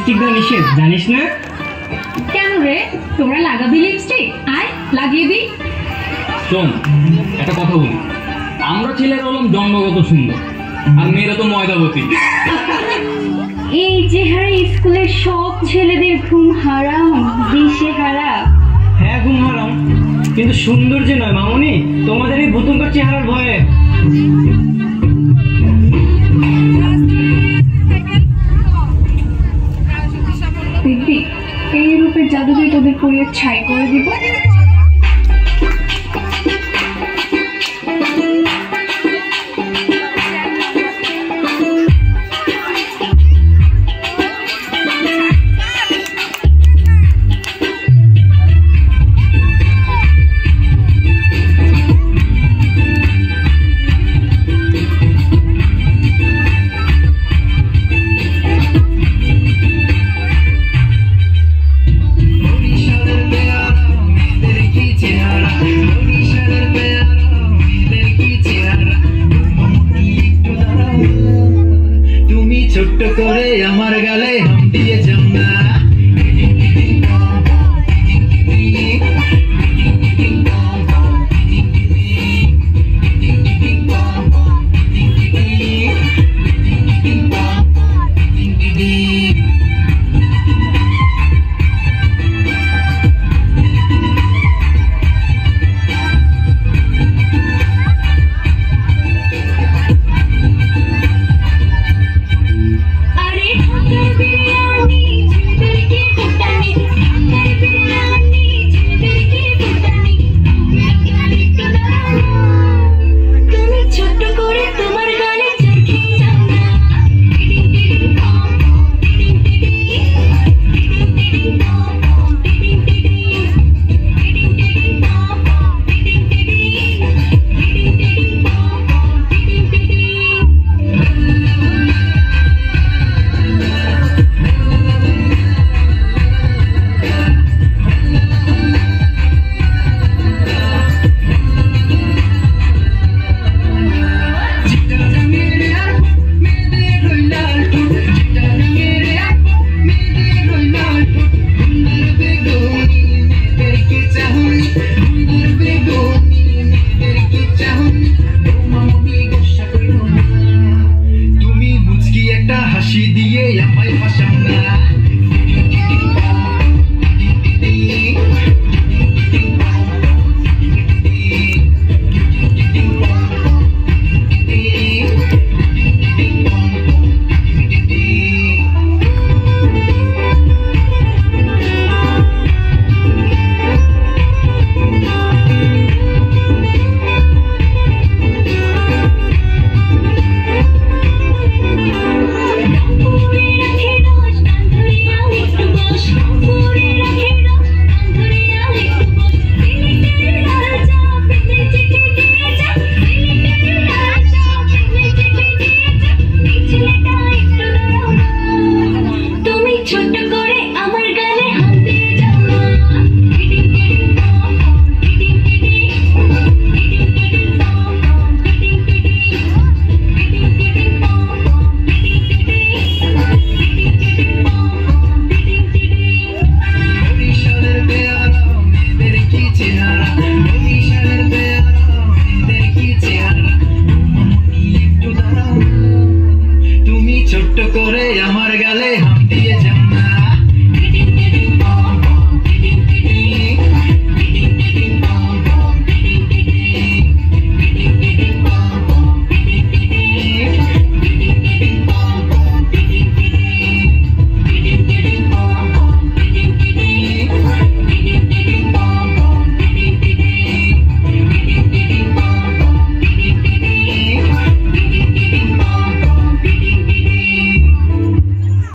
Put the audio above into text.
Lipstick দেওয়া নিষেধ, জানিস না? কেন রে, তোমরা লাগাবি লিপস্টিক? আয় লাগিয়ে দি। শোন, একটা কথা বলি, আমরা ছেলেরা হলাম জন্মগত সুন্দর, আর মেয়েরা তো ময়দাবতী। এই চেহারা স্কুলের সব ছেলেদের ঘুম হারাম, দিশে হারা। হ্যাঁ ঘুম হারাম, কিন্তু সৌন্দর্যে নয় মামুনি, তোমাদের এই ভুতুঙ্কর চেহারার ভয়ে। দেখবি এই রূপের জাদুকে তোদের পরিয়ে ছাই করে দিব। ছোট্ট করে আমার গালে হাম দিয়ে যাও না, হাসি দিয়ে আমায় ভাসাও না।